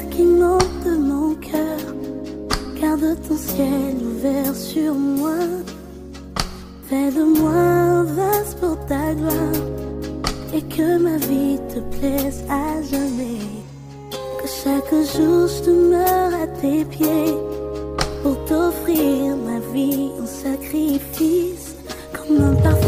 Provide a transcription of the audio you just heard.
qui monte de mon cœur. Garde ton ciel ouvert sur moi. Fais de moi un vase pour ta gloire. Et que ma vie te plaise à jamais. Que chaque jour je demeure à tes pieds. Pour t'offrir ma vie en sacrifice. Comme un parfum